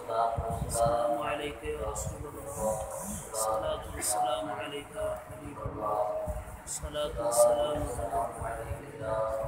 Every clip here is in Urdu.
السلام عليك يا رسول الله، الصلاة والسلام عليك يا حبيب الله، الصلاة والسلام عليك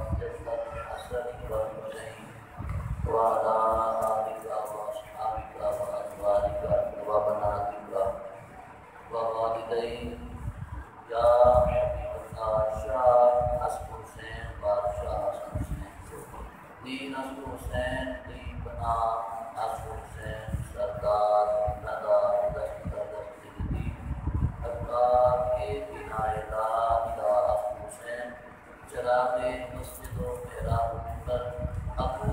وعلى آلك وأصحابك وأزواجك وبناتك ووالديك يا حبيب الله شاہ حسن حسین بادشاہ حسن حسین دین حسن حسین دی بنا حسن حسین سردار ندا دستہ دستگی اللہ کے بنا الہ حسن حسین چراغ مسجد و محراب منبر ابو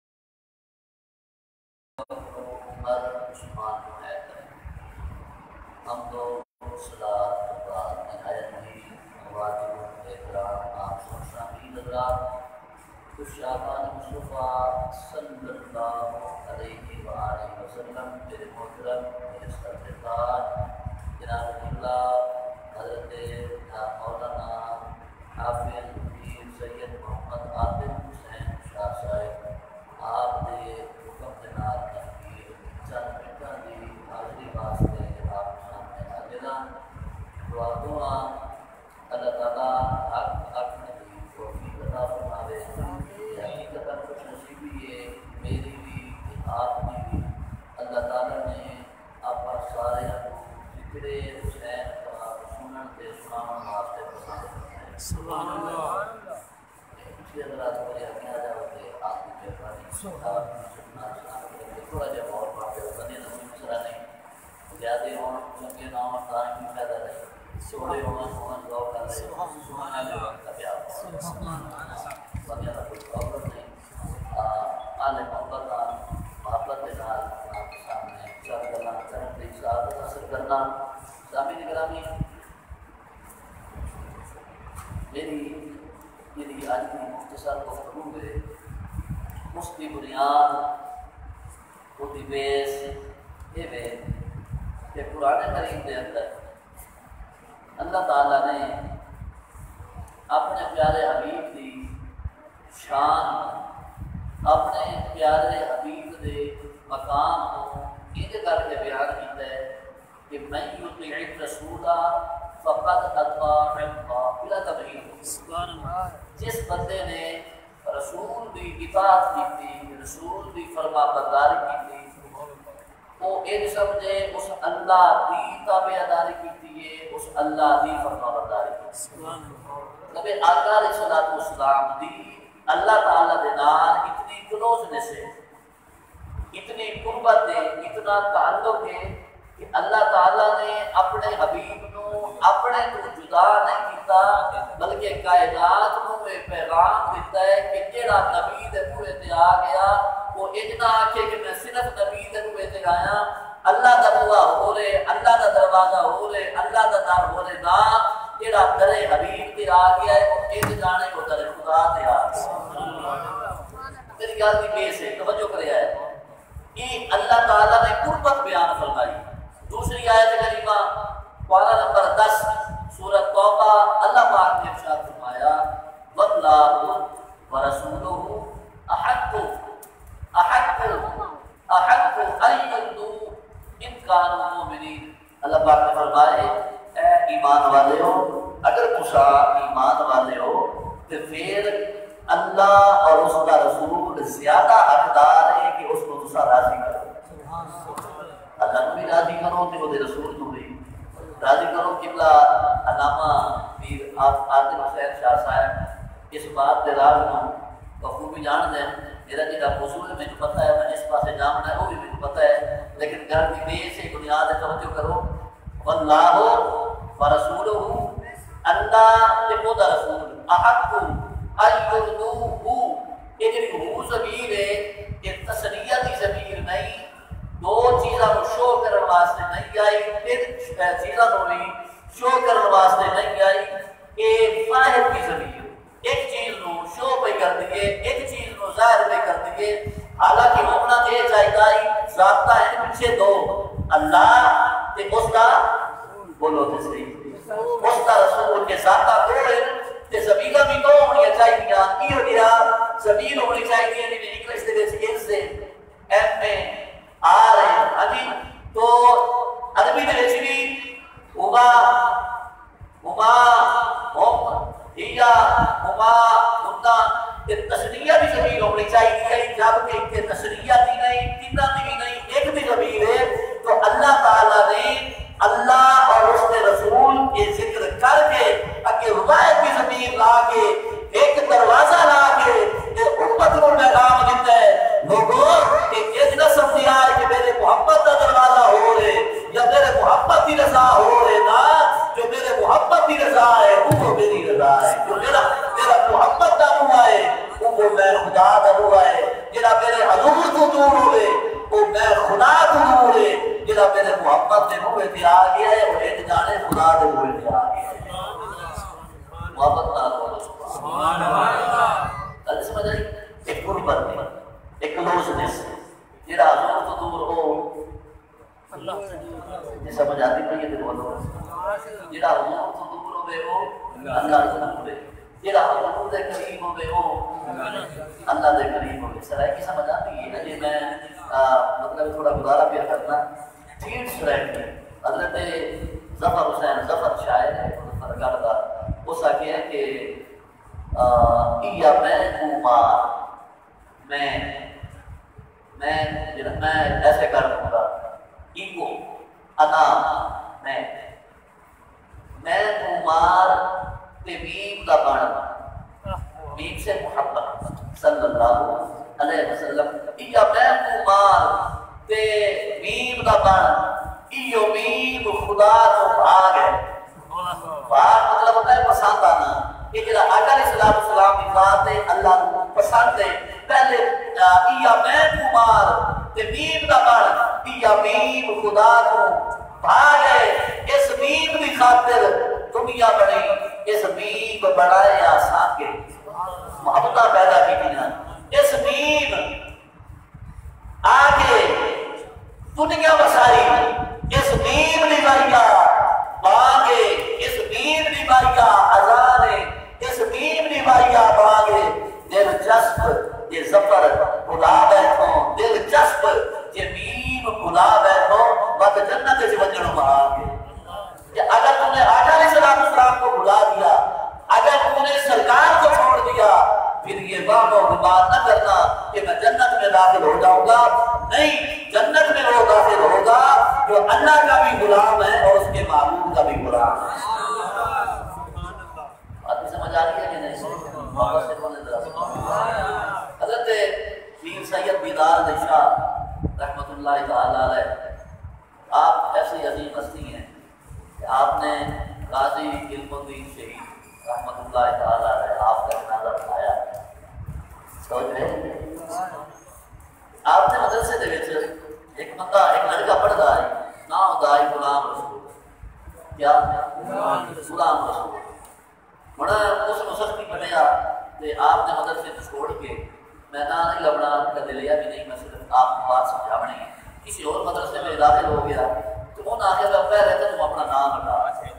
بکر عمر عثمان و حیدر ہم دو صلاۃ کے بعد نہایت ہی واجب احترام آپ سب شامل حضرات شعبان مصطفیٰ صلی اللہ علیہ وآلہ وسلم میرے محترم میرے سرکار جناب اللہ حضرت مولانا حافظ پیر سید محمد عادل حسین شاہ صاحب آپ نے حکم کے نال تحقیر چند منٹاں دی حاضری واسطے آپ سامنے حاضراں دعا اللہ تعالیٰ حق نے بھی توفیق عطا فرماوے حقیقتاً خوش نصیبی ہے میری بھی آپ کی بھی اللہ تعالیٰ نے آپ سارے ذکر حسین کا سنن کے سناون واسطے پسند ہے سبحان اللہ اسی حضرات میرے آگے آ جاؤ کہ آپ کی مہربانی سننا تھوڑا جہا اور بات ہے بنے نصیب سرا نہیں زیادہ ہوں چنگے نہ ہوں تاں کی فائدہ نہیں سوڑے ہوں دعا کر رہے سبحان اللہ کا پیار سبحان اللہ بنیا کا کوئی پرابلم نہیں آل محبت کے نال آپ کے سامنے چند گلاں کرن دی سعادت حاصل کرنا سامعین گرامی میری آج کی مختصر گفتگو ہے اس کی بنیاد وہ دی بیس یہ ہے کہ قرآن کریم کے اندر اللہ تعالیٰ نے اپنے پیارے حبیب کی شان اپنے پیارے حبیب کے مقام کو یہ کر کے بیان کیا ہے کہ من یطیع الرسول فقد اطاع اللہ بلا تبعید جس بندے نے رسول کی اطاعت کی رسول کی فرما برداری کی وہ یہ سمجھے اس اللہ کی تابعداری کی ہے اس اللہ کی فرما برداری کی نبی آقا علیہ الصلوۃ والسلام دی اللہ تعالیٰ دے نال اتنی کلوزنس ہے اتنی قربت ہے اتنا تعلق ہے کہ اللہ تعالیٰ نے اپنے حبیب نو اپنے تو جدا نہیں کیتا بلکہ کائنات نو ایک پیغام دیتا ہے کہ جیڑا نبی دے منہ تے آ گیا وہ اتنا آکھے کہ میں صرف نبی دے منہ تے آیا اللہ دا بوا ہو رہے اللہ دا دروازہ ہو رہے اللہ دا در ہو رہے نا جیڑا در حبیب تے آ گیا ہے وہ ایک جانے وہ در خدا تے آ گیا میری گل کی بیس ہے توجہ کریا ہے یہ اللہ تعالیٰ نے قربت بیان فرمائی دوسری آیت کریمہ پارہ نمبر 10 سورۃ توبہ اللہ پاک نے ارشاد فرمایا واللہ ورسولہ احق ان یردوا ان کانوا مؤمنین اللہ پاک نے فرمایا اے ایمان والے ہو اگر تسا ایمان والے ہو تو پھر اللہ اور اس کا رسول زیادہ حقدار ہے کہ اس کو تسا راضی کرو اللہ کو بھی راضی کرو تو وہ رسول کو بھی راضی کرو قبلہ علامہ پیر عادل حسین شاہ صاحب اس بات کے راز کو بخوبی جان دیں میرا جڑا موضوع ہے مجھے پتہ ہے میں اس پاسے جاننا ہے وہ بھی مجھے پتہ ہے لیکن گھر کی بیس سے بنیاد توجہ کرو واللہ ورسولہ اللہ تے وہ دا رسول احق ان یردوہ یہ جڑی ہو ضمیر ہے یہ تسلیہ کی ضمیر نہیں دو چیزاں کو شو کرنے واسطے نہیں آئی پھر چیزاں کو بھی شو کرنے واسطے نہیں آئی یہ ظاہر کی ضمیر ایک چیز نو شو پہ کر دیئے ایک چیز نو ظاہر پہ کر دیئے حالانکہ ہونا یہ چاہتا ہے ضابطہ ہے پیچھے دو اللہ تے اس کا بولو تے صحیح اس کا رسول کے ذاتہ دو ہے تے زمینہ بھی دو ہونی چاہیے یہ دیا زمین ہونی چاہیے انگلش دے وچ ان سے ایم اے آر اپنے منہ تے آ گیا ہے وہ ایک جانے خدا دے منہ تے آ گیا ہے محبت نال بولو سبحان اللہ گل سمجھ آئی ایک قربت ہے ایک کلوزنس جڑا حضور تو دور ہو اللہ یہ سمجھ آتی پئی ہے بولو جڑا حضور تو دور ہوے وہ اللہ تو دور ہے جڑا حضور دے قریب ہوے وہ اللہ دے قریب ہوے سرائی کی سمجھ آتی ہے جی میں مطلب تھوڑا گزارا پیا کرنا ٹھیک سرائی میں حضرت ظفر حسین ظفر شاعر ہے ظفر کردا اس آگے ہے کہ یا میں کمار میں ایسے کر دوں گا ایگو انا میں کمار تے میم دا بن میم سے محبت صلی اللہ علیہ وسلم یا میں کمار تے میم دا بن ایو میم خدا تو بھاگ ہے بھاگ مطلب ہوتا ہے پسند آنا کہ جڑا آقا علیہ السلام کی ذات ہے اللہ کو پسند ہے پہلے یا میں کمار تے میم دا بن یا میم خدا تو بھاگ ہے اس میم کی خاطر دنیا بنی اس میم بنائے آسان کے محبتہ پیدا کی دنیا اس میم آگے دنیا بسائی اس میم نبائیا باگے اس میم نبائیا ازانے اس میم نبائیا باگے دل جسپ یہ ظفر خدا بیٹھوں دل جسپ یہ میم خدا بیٹھوں بات جنت سے وجنوں آگے اگر تم نے آقا علیہ السلام کو بھلا دیا اگر تم نے سرکار کو چھوڑ دیا پھر یہ واہ و گمان نہ کرنا کہ میں جنت میں داخل ہو جاؤں گا نہیں جنت میں وہ داخل ہوگا جو اللہ کا بھی غلام ہے اور اس کے معبود کا بھی غلام ہے بات سمجھ آ رہی ہے کہ نہیں محبت سے بولنے ذرا حضرت پیر سید بیدار علی شاہ رحمۃ اللہ تعالی علیہ آپ ایسی عظیم ہستی ہیں کہ آپ نے قاضی علم الدین شہید رحمۃ اللہ تعالی علیہ آپ کا جنازہ پڑھایا سوچ رہے آپ نے مدرسے دے وچ ایک بندہ ایک لڑکا پڑھدا ہے نام دا ہے غلام رسول کیا غلام رسول بڑا اس کو سختی بنیا کہ آپ نے مدرسے چھوڑ کے میدان نہیں لبنا کر لیا بھی نہیں میں صرف آپ کو بات سمجھاونی ہے کسی اور مدرسے میں داخل ہو گیا تو ان آخر کا پہ رہتا تم اپنا نام ہٹا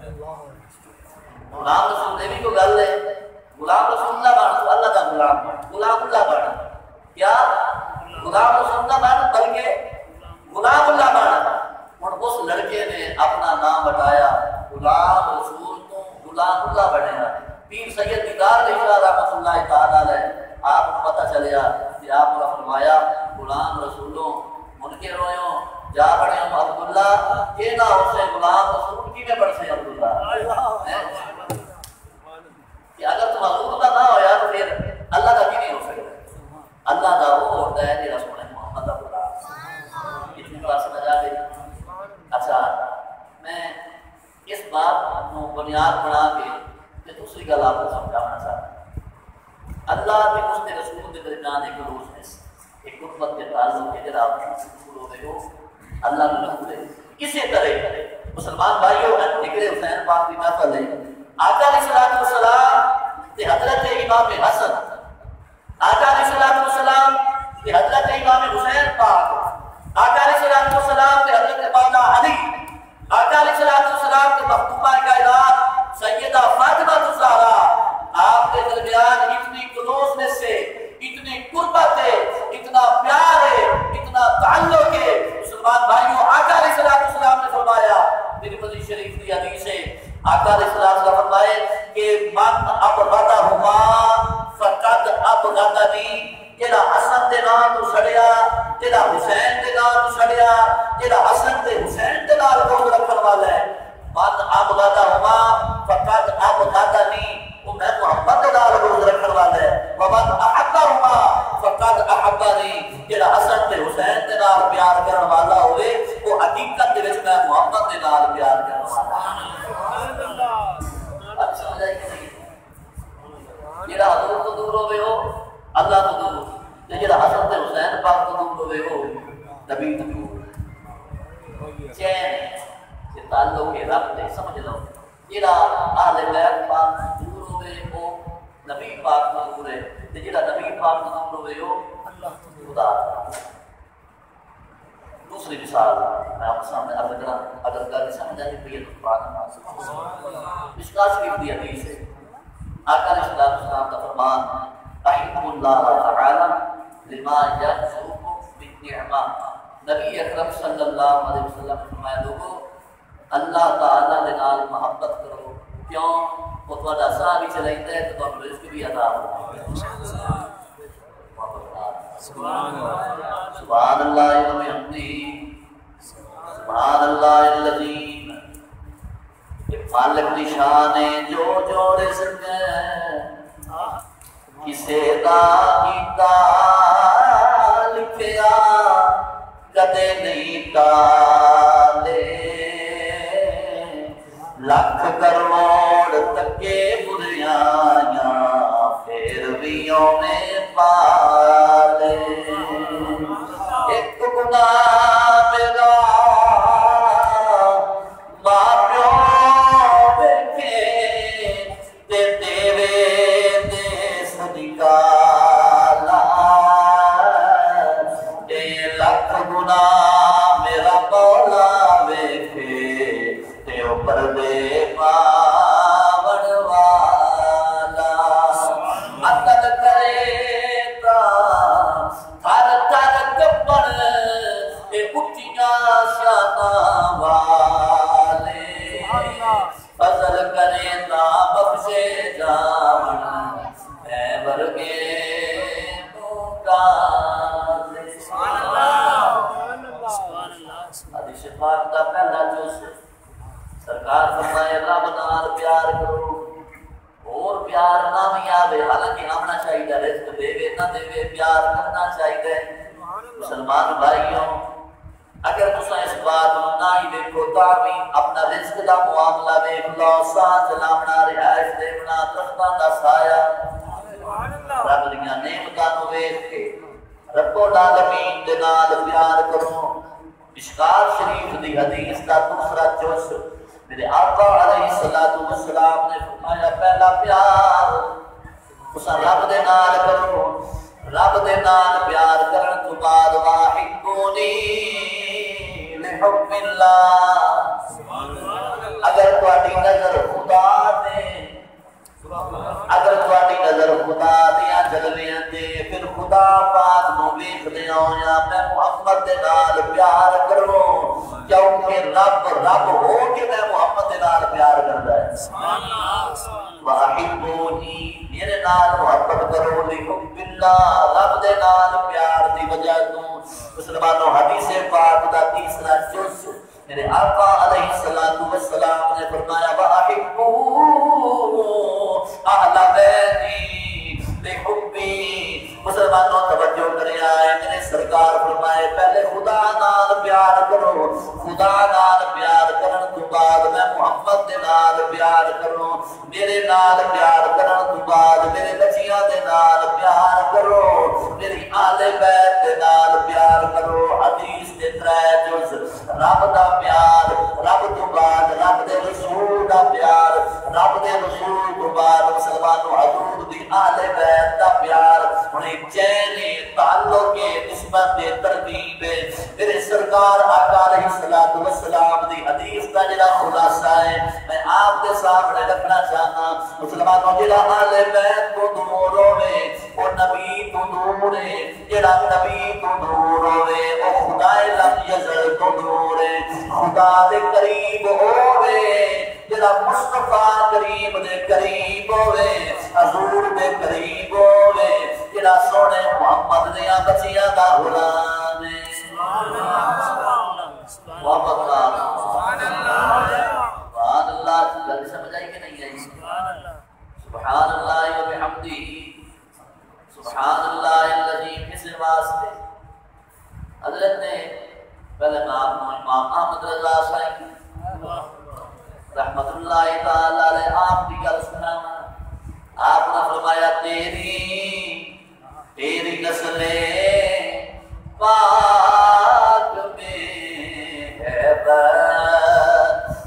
غلام رسول نے بھی کوئی گل ہے غلام رسول اللہ بن تو اللہ کا غلام بن غلام اللہ بن کیا غلام رسول اللہ بن بلکہ غلام اللہ بن اور اس لڑکے نے اپنا نام ہٹایا غلام رسول تو غلام اللہ بنے پیر سید دیدار علیہ شاہ رحمۃ اللہ تعالی علیہ آپ کو پتہ چلیا کہ آپ نے فرمایا غلام رسولوں ان کے رویوں جا پڑے ہم عبداللہ یہ نہ ہو سے غلام رسول کی میں پڑھ سے عبداللہ کہ اگر تم حضور کا نہ ہو یا تو پھر اللہ کا بھی نہیں ہو سکتا اللہ کا وہ ہوتا ہے کہ رسول محمد عبداللہ اتنی بات سمجھ آ گئی اچھا میں اس بات کو بنیاد بنا کے کہ دوسری گل آپ کو سمجھانا چاہتا ہوں اللہ کے اس کے رسول کے درمیان ایک کلوزنس ایک قربت کے تعلق ہے جب آپ شروع ہو گئے ہو اللہ نے رسول ہے اسی طرح مسلمان بھائیوں ذکر حسین پاک کی محفل ہے آقا علیہ السلام کے حضرت امام حسن آقا علیہ السلام کے حضرت امام حسین پاک آقا علیہ السلام کے حضرت مولا علی آقا علیہ السلام کے محبوبہ کائنات سیدہ فاطمہ الزہرا آپ کے درمیان اتنی کلوزنس سے اتنی قربت ہے اتنا پیار ہے اتنا تعلق ہے مسلمان بھائیوں آقا علیہ السلام نے فرمایا ترمذی شریف کی حدیث ہے آقا علیہ السلام نے فرمایا کہ من ابغضہما فقد ابغضنی جڑا حسن دے نام تو چھڑیا جڑا حسین دے نام تو چھڑیا جڑا حسن تے حسین دے نال بغض رکھن والا ہے من ابغضہما فقد ابغضنی وہ میں محمد دے نال بغض رکھن والا ہے ومن احبہما فقد احبنی جڑا حسن تے حسین دے نال پیار کرن والا ہوئے وہ حقیقت دے وچ میں محمد دے نال پیار کرن والا سبحان اللہ اب سمجھ آئی کہ نہیں جڑا حضور تو دور ہوئے ہو اللہ تو دور جڑا حسن تے حسین پاک تو دور ہوئے ہو نبی تو دور چین تعلق ہے رب دے سمجھ لو جڑا اہل بیت پاک دور ہوئے وہ نبی پاک دور ہے تے جڑا نبی پاک دور ہوئے وہ اللہ خدا دوسری مثال میں آپ سامنے عرض کرا اگر گل سمجھ آئی تو یہ قرآن مشکات شریف دی حدیث ہے آقا علیہ السلام کا فرمان احب اللہ تعالی لما یرزقکم بالنعمہ نبی اکرم صلی اللہ علیہ وسلم نے فرمایا لوگو اللہ تعالی دے نال محبت کرو کیوں وہ تہاڈا ساہ بھی چلائندا ہے تو تہاڈا رزق بھی عطا ہوگا سبحان اللہ و بحمدہ سبحان اللہ العظیم مالک دی شان ہے جو رزق کسے دا کیتا لکھیا کدے نہیں ٹالے لکھ کروڑ تکے بریاں پھر بھی میں پالے ایک گناہ میرا ماں پیو دیکھے تے تیرے دیس نکالا اے لکھ گناہ میرا مولا ویکھے تے اوپر دے پاون والا عقل کرے تا تھر تھر کپڑ اے اٹھیاں شاناں والے فضل کرے تا بخشے جاون اے ورگے مقابلے حدیث پاک دا پہلا جز سرکار فرمائے رب نال پیار کرو اور پیار نہ بھی آوے حالانکہ آمنا چاہیے رزق دے نہ دے پیار کرنا چاہیے مسلمان بھائیوں اگر تساں اس بات نہ ہی دیکھو تا بھی اپنا رزق دا معاملہ دیکھ لو سانس چلاونا رہائش دیونا درختاں دا سایہ رب دیاں نعمتاں نوں ویکھ کے رب العالمین دے نال پیار کرو مشکات شریف دی حدیث دا دوسرا جز میرے آقا علیہ السلام نے فرمایا پہلا پیار اسا رب دے نال کرو رب دے نال پیار کرن تو بعد واحبونی لحب اللہ اگر تہاڈی نظر خدا دے اگر تہاڈی نظر خدا دیاں جلویاں تے پھر خدا پاک نو ویکھدے ہویا میں محمد دے نال پیار کروں کیونکہ رب ہو کے میں محمد دے نال پیار کردا ہے سبحان اللہ واحبونی میرے نال محبت کرو لحب اللہ رب دے نال پیار دی وجہ تو مسلمانوں حدیث پاک دا تیسرا جز میرے آقا علیہ السلام نے فرمایا وَأَحِبُّوا اہل بیتی لحبی مسلمانوں توجہ کرے آئے میرے سرکار فرمائے پہلے خدا نال پیار کرو خدا نال پیار کرن تو بعد میں محمد دے نال پیار کروں میرے نال پیار کرن تو بعد میرے بچیاں دے نال پیار کرو میری آل بیت دے نال پیار کرو حدیث دے ترے جز رب دا پیار رب تو بعد رب دے رسول دا پیار رب دے رسول تو بعد مسلمانوں حضور دی آل بیت دا پیار انہیں چینے تعلق کے نسبت دے ترتیب میرے سرکار آقا علیہ السلام دی حدیث کا جڑا خلاصہ ہے میں آپ کے سامنے رکھنا چاہنا مسلمانوں جڑا آل بیت کو دور ہوئے وہ نبی تو دور ہے جڑا نبی تو دور ہوئے وہ خدا لم یزل تو دور ہے خدا دے قریب ہوئے جڑا مصطفیٰ کریم دے قریب ہوئے حضور دے قریب ہوئے جڑا سونے محمد دیاں بچیاں دا غلام ہے سبحان اللہ سبحان اللہ جلد سمجھ آئی کہ نہیں آئی سبحان اللہ و بحمدہ سبحان اللہ الذی کس واسطے حضرت نے پہلے امام احمد رضا صاحب رحمت اللہ تعالی علیہ آپ کی گل سنا آپ نے فرمایا تیری نسل پاک میں ہے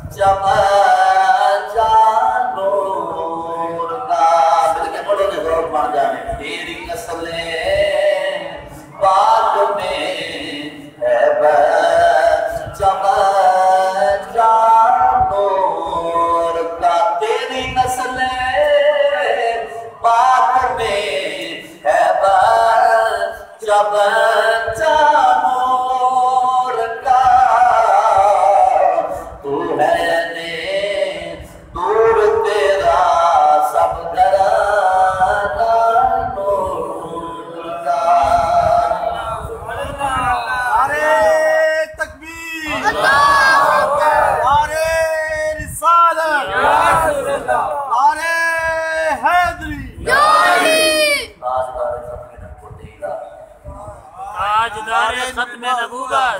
تاجدار ختم نبوت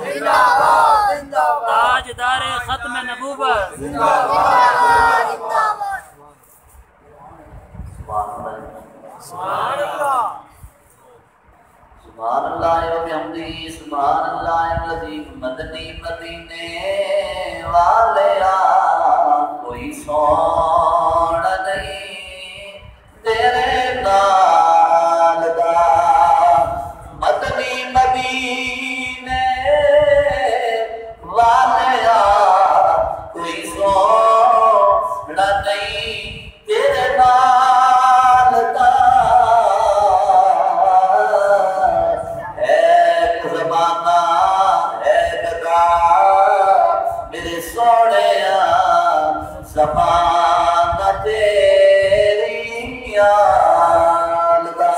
تاجدار ختم نبوت سبحان اللہ سبحان اللہ و بحمدہ سبحان اللہ الذی مدنی مدینے والیا کوئی سوڑ نہیں تیرے نال دا مدنی مدینے والیا کوئی سوڑ نہیں تیرے نال دا زبان تیری آلدہ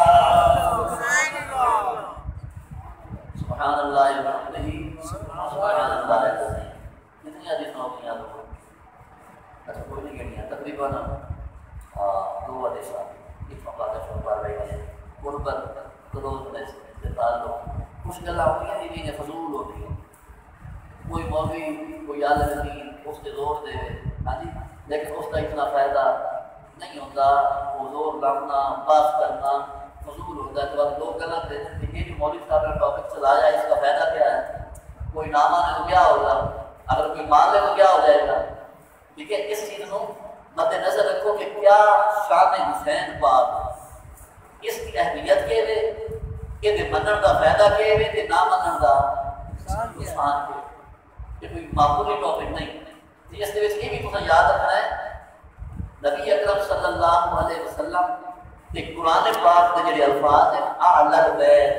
سبحان اللہ وبحمدہ سبحان اللہ العظیم کتنی حدیث ہو گئی آپ کو اچھا کوئی نہیں گھڑیاں تقریباً دو حدیث ایک مقادہ شعبہ رہی ہے قربت کلوزنس تعلق کچھ گلا ہوئی ہیں یہ فضول ہوتی ہے کوئی موضوع کوئی عالم دین اس کے زور دے ہاں جی لیکن اس کا اتنا فائدہ نہیں ہوتا وہ زور لانا پاس کرنا فضول ہوتا ہے تو اب لوگ غلط دیتے ہیں کہ یہ جو مولوی صاحب نے ٹاپک چلایا اس کا فائدہ کیا ہے کوئی نہ مانے تو کیا ہوگا اگر کوئی مان لے تو کیا ہو جائے گا ٹھیک ہے اس چیز کو مد نظر رکھو کہ کیا شان حسین پاک اس کی اہمیت کے لئے کہ منن کا فائدہ کے لئے کہ نہ منن کا انسان کے یہ کوئی معمولی ٹاپک نہیں اس کے یہ بھی تمہیں یاد رکھنا ہے نبی اکرم صلی اللہ علیہ وسلم کہ قرآن پاک کے جڑے الفاظ ہیں اعلی البیت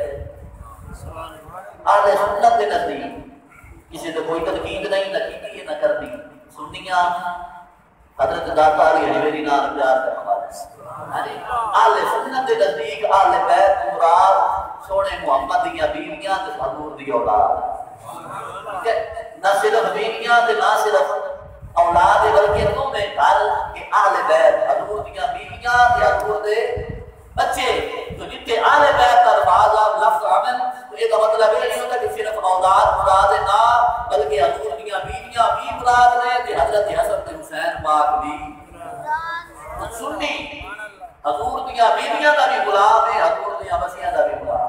اہل سنت کے نزدیک کسی نے کوئی تنقید نہیں نہ کی نہ کر دی سنیاں حضرت داتا علی حجویری نام پیار کرنے والے اہل سنت کے نزدیک اہل بیت مراد سونے محمد دیاں بیویاں تے حضور دی اولاد نہ صرف بیویاں تے نہ صرف اولاد بلکہ تمہیں گھر کہ اہل بیت حضور دیاں بیویاں تے حضور دے بچے تو جتنے اہل بیت کا الفاظ لفظ عمل تو یہ مطلب یہ نہیں ہوتا کہ صرف اولاد مراد نہ بلکہ حضور دیاں بیویاں بھی مراد رہے کہ حضرت حسن تے حسین پاک بھی سنی حضور دیاں بیویاں کا بھی غلام ہے حضور دیاں مسیحاں کا بھی غلام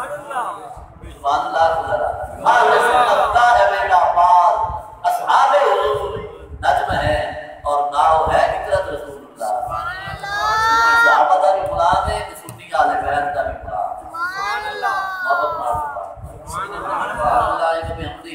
سبحان اللہ اہل سنت کا ہے بیٹا پاک اصحاب حضور نجم ہے اور ناؤ ہے اکرت رسول اللہ صحابہ کا بھی غلام ہے کہ سنی اہل بیت کا بھی غلام محبت معرفت سبحان اللہ بحمدہ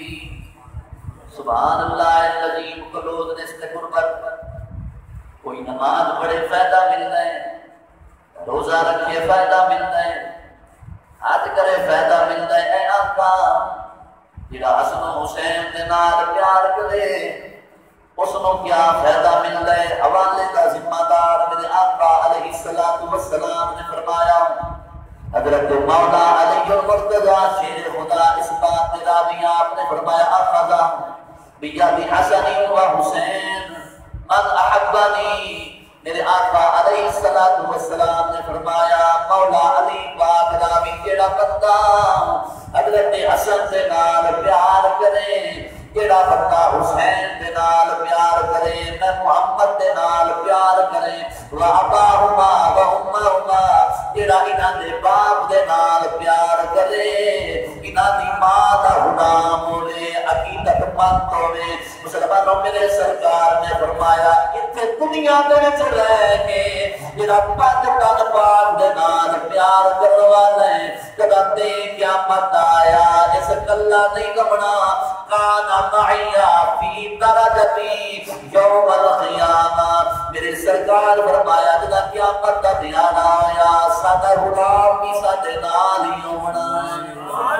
سبحان اللہ الذی مقلوز نسل قربت کوئی نماز پڑھے فائدہ ملتا ہے روزہ رکھے فائدہ ملتا ہے حج کرے فائدہ ملتا ہے اے آقا جڑا حسن و حسین دے نال پیار کرے اس نو کیا فائدہ ملتا ہے حوالے کا ذمہ دار میرے آقا علیہ السلام نے فرمایا حضرت مولا علی المرتضی شیر خدا اس بات کے راوی آپ نے فرمایا اخذا بیاد حسن و حسین من احبنی میرے آقا علیہ السلام نے فرمایا مولا علی پاک راوی جیڑا بندہ حضرت حسن دے نال پیار کرے جیڑا بندہ حسین دے نال پیار کرے میں محمد دے نال پیار کرے واباہما وامہما جیڑا انہاں دے باپ دے نال پیار کرے انہاں دی ماں دا غلام ہوے عقیدت مند ہوے مسلمانوں میرے سرکار نے فرمایا اتنے دنیا دے وچ رہ کے جیڑا پانچ ٹن پاک دے نال پیار کروا لے کدا تے قیامت آیا اس کلا نہیں لبنا کانا معیا فی درجتی یوم القیامہ میرے سرکار فرمایا جدا قیامت دا دیانا آیا سادہ غلام بھی سادے نال ہی ہونا سبحان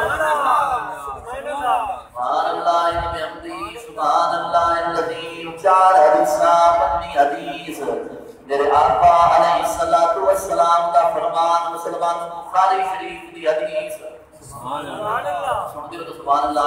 اللہ بحمدہ سبحان اللہ الذی چار حدیثاں پنی حدیث میرے آقا علیہ السلام کا فرمان مسلمان بخاری شریف کی حدیث سبحان اللہ سنتے ہو تو سبحان اللہ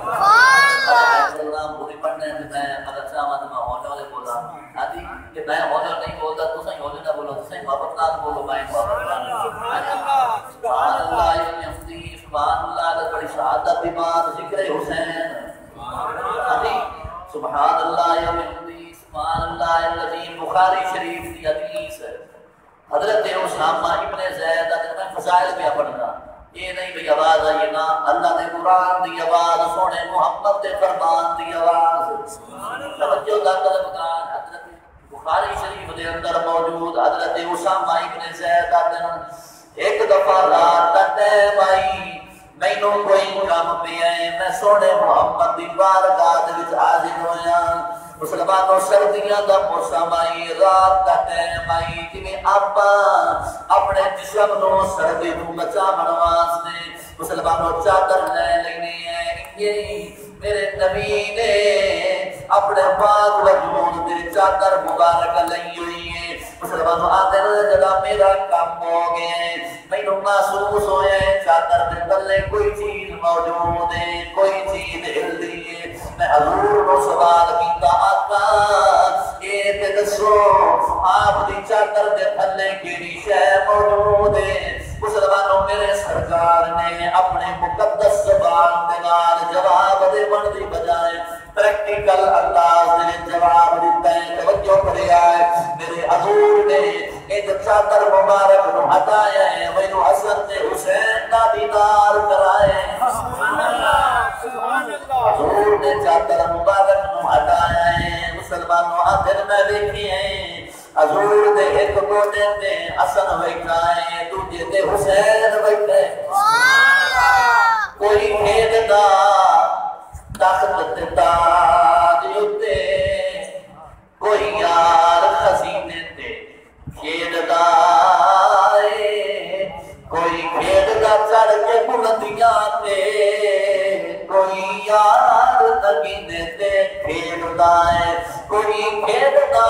سبحان پوری پڑھنے ہیں میں اگر چاہاں تو میں ہونے والے بولا آدھی کہ میں ہونے نہیں بولتا تو سہی ہونے نہ بولو تو سہی محبت نہ بولو میں محبت نہ سبحان اللہ سبحان اللہ سبحان اللہ بڑی شہادت بعد ذکر حسین سبحان اللہ و بحمدہ سبحان اللہ العظیم بخاری شریف کی حدیث ہے حضرت اسامہ ابن زید میں فضائل پہ پڑھنا یہ نہیں بھئی آواز آئیے نا اللہ نے قرآن دی آواز سونے محمد دے فرمان دی آواز توجہ دا طلبگار حضرت بخاری شریف دے اندر موجود حضرت اسامہ ابن زید ایک دفعہ رات کا ٹائم آئی مینوں کوئی کام پہ آئے میں سونے محمد دی بارگاہ وچ حاضر ہویا مسلمانوں سردیاں دا موسم آئی رات کا ٹائم آئی جویں آپ اپنے جسم نو سردی تو بچاون واسطے مسلمانوں چادر لے لینی ہے یہ میرے نبی نے اپنے پاک وجود دے چادر مبارک لئی ہوئی ہے مسلمانوں آدھر جدا میرا کام ہو گئے مینوں محسوس ہوئے چادر دے تلے کوئی چیز موجود ہے کوئی چیز ہل دی ہے میں حضور کو سوال کیتا آقا اے تے دسو آپ دی چادر دے تھلے کیڑی شے موجود ہے مسلمانوں میرے سرکار نے اپنے مقدس زبان دے نال جواب دے بن دی بجائے پریکٹیکل انداز دے جواب دیتا ہے توجہ کرے آئے میرے حضور نے ایک چادر مبارک نو ہٹایا ہے وینو حسن تے حسین دا دیدار کرائے حضور نے چادر مبارک نو ہٹایا ہے مسلمانوں آدھر میں دیکھی ہیں حضور دے ایک گوٹے تے حسن بیٹھا ہے دوجے تے حسین بیٹھے کوئی کھیل دا تخت تے تاج اتے کوئی یار خزینے تے کھیل دا کوئی کھیل دا چڑھ کے بلندیاں تے کوئی یار نگینے تے کھیل دا کوئی کھیل دا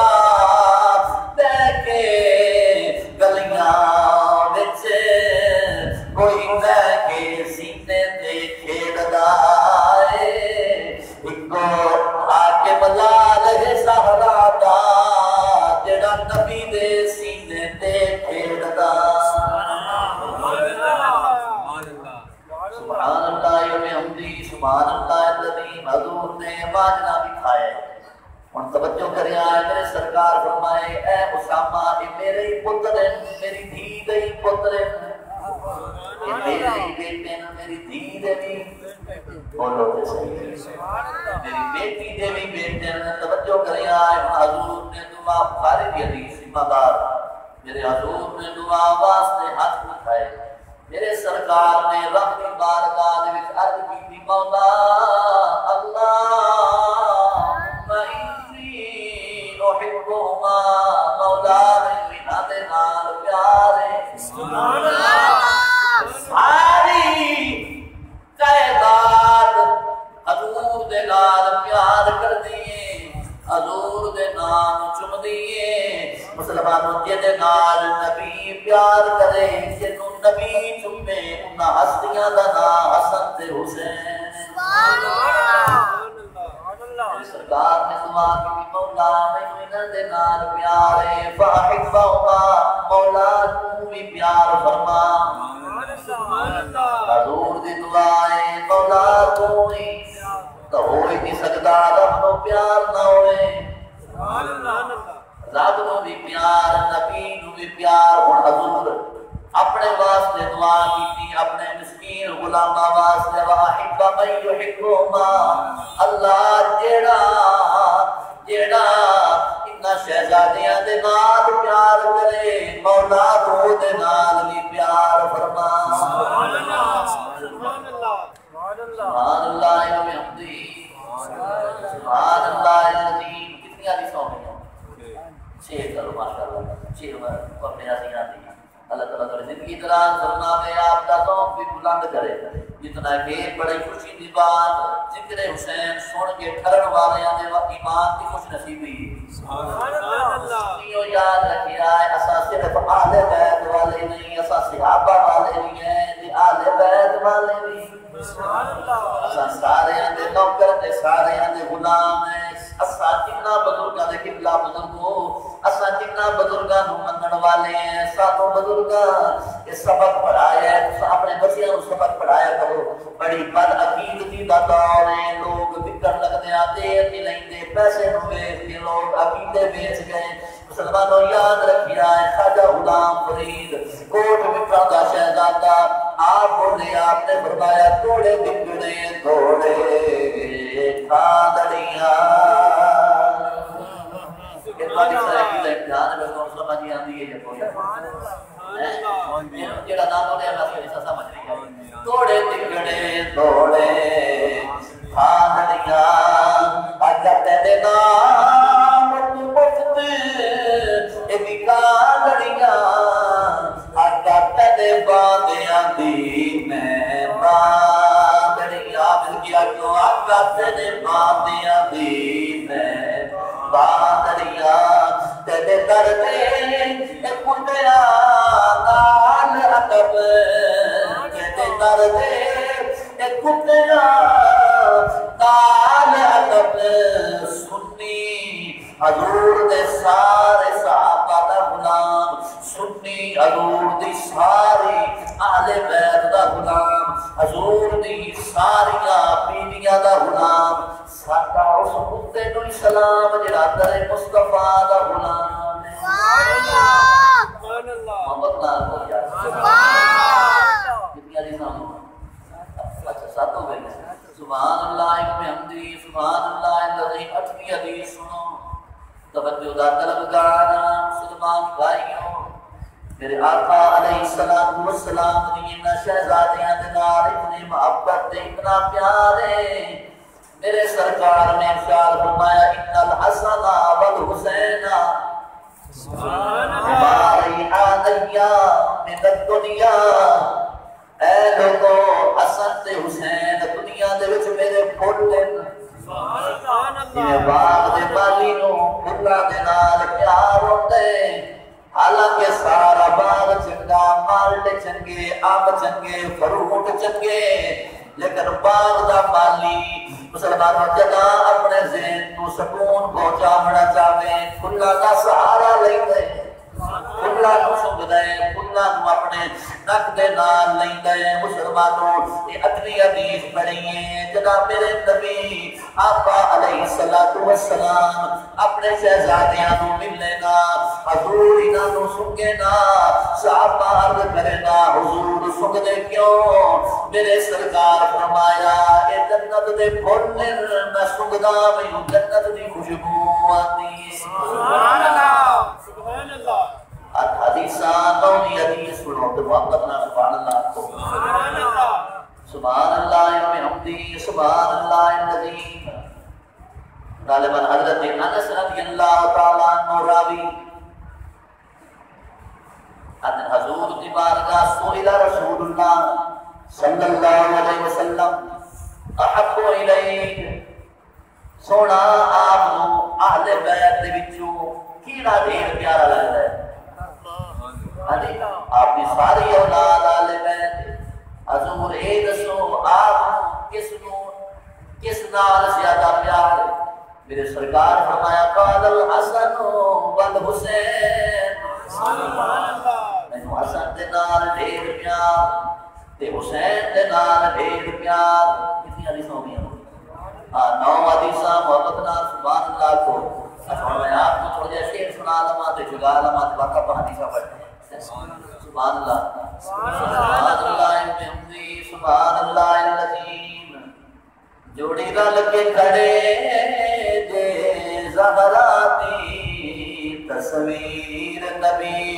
کے گلیاں وچ کوئی بہ کے سینے تے کھیلدا اے اکو حاکم لال ہے سہرا دا جڑا نبی دے سینے تے کھیلدا سبحان اللہ و بحمدہ سبحان اللہ العظیم حضور نے باجنا دکھائے ان توجہ کرے آئے میرے سرکار فرمائے اے اسامہ یہ میرے ہی پتر ہیں میری دھی دے ہی پتر ہیں یہ میرے ہی بیٹے ہیں میری دھی دے بھی بولو دے صحیح میری بیٹی دے بھی بیٹے ہیں توجہ کرے آئے حضور نے دعا بخاری دی حدیث مدار میرے حضور نے دعا واسطے ہاتھ اٹھائے میرے سرکار نے رب کی بارگاہ دے وچ عرض کی مولا اللہ احبهما مولا مینا دے نال پیارے سبحان اللہ ساری کائنات حضور دے نال پیار کر دیے حضور دے نام چم دیے مسلمانوں جے نال نبی پیار کرے جنوں نبی چومے انہاں ہستیاں دا نام حسن تے حسین سبحان اللہ سرکار نے دعا کی مولا میں انہاں دے نال پیار ہے فاحبہما مولا تو بھی پیار فرما سبحان اللہ حضور دی دعا ہے مولا تو ہی تو ہو ہی نہیں سکتا رب نو پیار نہ ہوئے سبحان اللہ رب نو بھی پیار نبی نو بھی پیار اور حضور اپنے واسطے دعا کی اپنے مسکین غلاماں واسطے واحب من یحبہما اللہ جیڑا انہاں شہزادیاں دے نال پیار کرے مولا تو دے نال بھی پیار فرما سبحان اللہ سبحان اللہ سبحان اللہ و بحمدہ سبحان اللہ العظیم کتنی حدیثوں میں شیر کرو ماشاءاللہ شیر اپنے حسینہ دی اللہ تعالیٰ تعالیٰ زندگی دراز فرماوے آپ کا ذوق بھی بلند کرے جتنا کہ بڑی خوشی دی بات ذکر حسین سن کے ٹھرن والے نے ایمان کی خوش نصیبی سبحان اللہ یاد رکھیا ہے اساں صرف اہل بیت والے نہیں اساں صحابہ والے بھی ہیں اہل بیت والے بھی سبحان اللہ اساں سارے دے نوکر تے سارے دے غلام ہیں اساں جنہ بزرگاں دے قبلہ بزرگ ہو اساں جنہ بزرگاں نو منن والے ہیں ساتوں بزرگاں یہ سبق پڑھایا ہے، اپنے بچیاں کو سبق پڑھایا کرو۔ بڑی بد عقیدتی دا دور ہے، لوگ بکر لگتے آتے نہیں لیندے، پیسے نو ویچ کے لوگ عقیدے بیچ گئے۔ مسلمانوں یاد رکھیا ہے خواجہ غلام فرید کوٹ مٹرا دا شہزادہ آپ بولے، آپ نے فرمایا توڑے بگڑے توڑے کھاندڑیاں۔ یہ بڑی سارے کی امتحان ہے، کون سمجھ آندی ہے یا کوئی جڑا نام بولے میں اس کو سمجھ نہیں آئی۔ توڑے بگڑے توڑے کھاندڑیاں، آجا تیرے نام تو مفت ایدی کھاندڑیاں، آجا تیرے باندیاں دی میں باندڑیاں، مل گیا کیوں آجا تیرے باندیاں دی میں باندڑیاں، تیرے دردے کٹیاں نال عقب، تیرے دردے کٹیاں نال عقب، سنی حضور دے سارے صحابہ دا غلام، سنی حضور دی ساری اہل بیت دا غلام، حضور دی ساریاں بیویاں دا غلام، ساڈا اس کتے نو سلام جڑا در مصطفیٰ دا غلام ہے۔ محمد نال ہو جائے کتنی علی سامو اچھا ساتھ ہو گئی سبحان اللہ بحمدہ سبحان اللہ الذی، 8ویں حدیث سنو توجہ دا طلبگار مسلمان بھائیوں، میرے آقا علیہ السلام دی ان شہزادیاں دے نال اتنی محبت تے اتنا پیار ہے، میرے سرکار نے ارشاد فرمایا ان الحسن والحسین ریحانیہ من الدنیا، اے لوگو حسن تے حسین دنیا دے وچ میرے پھول ہیں، جویں باغ دے مالی نو پھلاں دے نال پیار ہوندے، حالانکہ سارا باغ چنگا، مالٹے چنگے، آم چنگے، فروٹ چنگے، لیکن باغ دا مالی مسلمانوں جدا اپنے ذہن کو سکون پہنچانا چاہے، پھلاں دا سہارا لیندے، پھلاں نو سنگدے، پھلاں نو اپنے نک دے نال لیندے۔ مسلمانوں یہ 8ویں حدیث پڑھی ہے، جناب میرے نبی آقا علیہ السلام اپنے شہزادیاں نو ملنے نا، حضور انہاں نو سنگے نا، صحابہ عرض کرے نا حضور سنگدے کیوں؟ میرے سرکار فرمایا اے جنت دے پھول میں سنگدا مینوں جنت دی خوشبو آندی ہے۔ سبحان اللہ سبحان اللہ۔ حدیثاں نویں حدیث سنو تو محبت نہ سبحان اللہ کو سبحان اللہ سبحان اللہ بحمدہ سبحان اللہ العظیم۔ غالباً حضرت انس رضی اللہ تعالیٰ عنہ راوی ان حضور کی بارگاہ سئل رسول اللہ صلی اللہ علیہ وسلم احب الیک، سونا آپ نو اہل بیت دے وچوں کیڑا ڈھیر پیارا لگدا ہے؟ آپ کی ساری اولاد آلے بیت، حضور اے دسو آپ کس نال زیادہ پیار ہے؟ میرے سرکار فرمایا قال الحسن والحسین، میں حسن دے نال ڈھیر پیار تے حسین دے نال ڈھیر پیار۔ کتنی حدیث ہو گئی ہیں؟ 9 حدیثاں محبت نال سبحان اللہ کو۔ اچھا میں آپ کو تھوڑا جا شعر سنا لما تے جگا لما تے واقعہ پر حدیثہ پڑھتے ہیں۔ سبحان اللہ سبحان اللہ بحمدہ سبحان اللہ العظیم۔ جوڑی رل کے کھڑے دے زہراتی تصویر نبی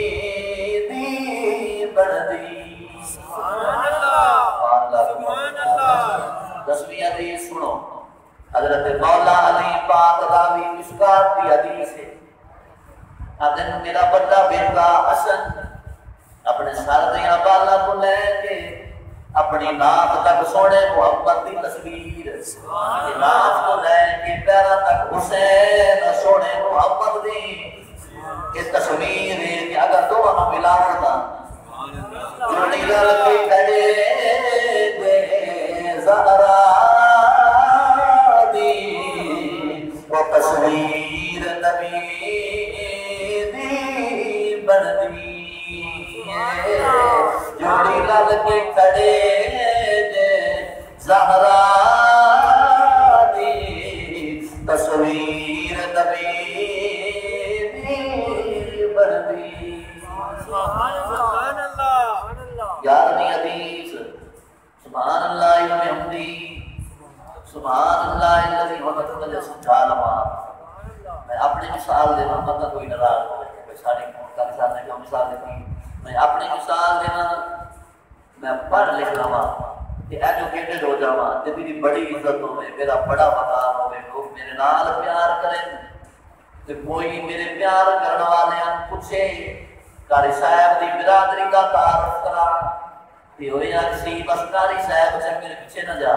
دی بڑھدی۔ سبحان اللہ سبحان اللہ۔ 10ویں حدیث سنو، حضرت مولا علی پاک راوی مشکات کی حدیث ہے۔ آدھن میرا بڑا بیٹا حسن اپنے سر دیاں بالا کو لے کے اپنی ناک تک سونے محمد دی تصویر، ناک کو لے کے پیرا تک حسین سونے محمد دی یہ تصویر ہے کہ اگر دو ہم ملاؤں دا جوڑی رل کے کھڑے دے زہرا دی وہ تصویر نبی دی بڑھدی ہے۔ کھڑے زہرا دی تصویر نبی بردی سبحان اللہ 11ویں حدیث سبحان اللہ وبحمدہ سبحان اللہ الذی وقت مجھے سمجھا لما میں اپنی مثال دینا مطلب کوئی ناراض ہو کوئی ساری کا مثال نے کیا مثال دیتی میں اپنی مثال دینا میں پڑھ لکھ لما کہ ایجوکیٹڈ ہو جاواں تے میری بڑی عزت ہوے میرا بڑا مقام ہوے لوگ میرے نال پیار کریں تے کوئی میرے پیار کرنے والے پوچھے قاری صاحب دی برادری دا تعارف کرا تے ہوئے سی بس قاری صاحب سے میرے پیچھے نہ جا